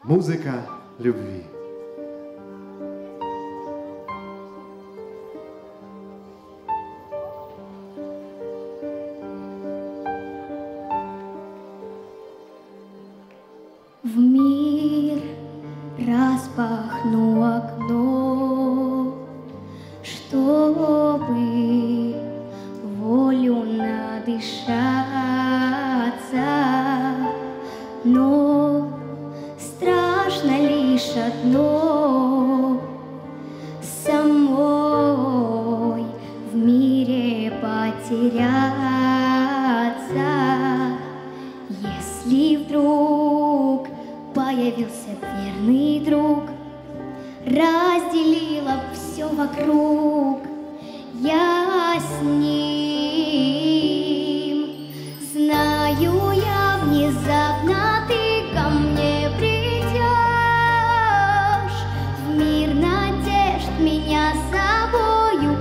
Музыка любви. В мир распахну окно, чтобы волю надышаться, но страшно лишь одно — самой в мире потеряться. Если вдруг появился верный друг, разделила все вокруг, я с ним. Знаю я, внезапно ты ко мне придешь, в мир надежд меня с собою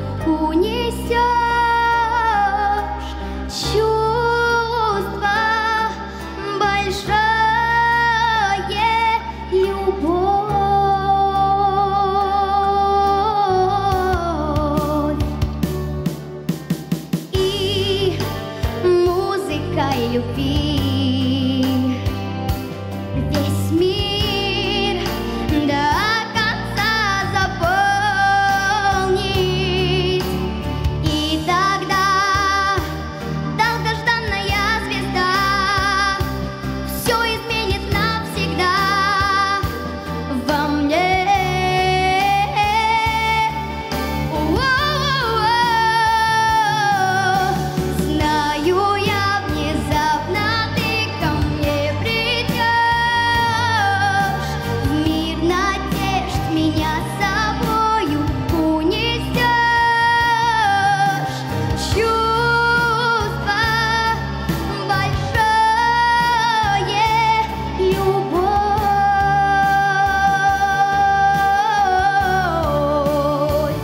унесешь. Чувство большое, любовь и музыка любви. Весь мир до конца заполнить, и тогда долгожданная звезда все изменит навсегда во мне. Знаю я, внезапно ты ко мне придешь, в мир надежд меня с собою унесешь. Чувство большое, любовь,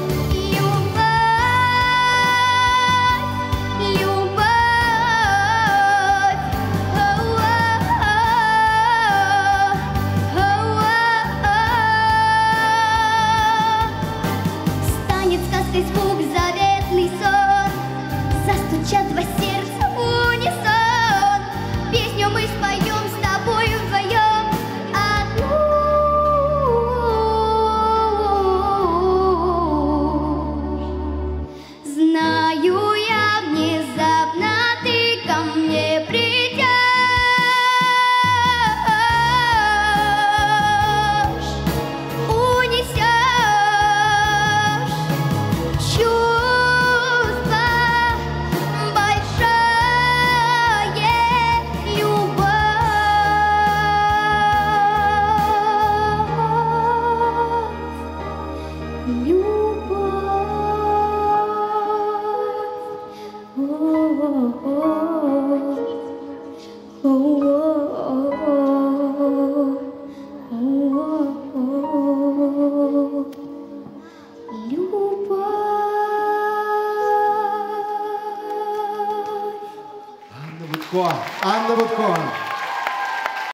станет сказкой звук, заветный сон, застучат два сердца в унисон, песню мы споем с тобою вдвоем одну. Знаю я, внезапно ты ко мне придешь, унесешь. Чувство большое, любовь, Анна Будко.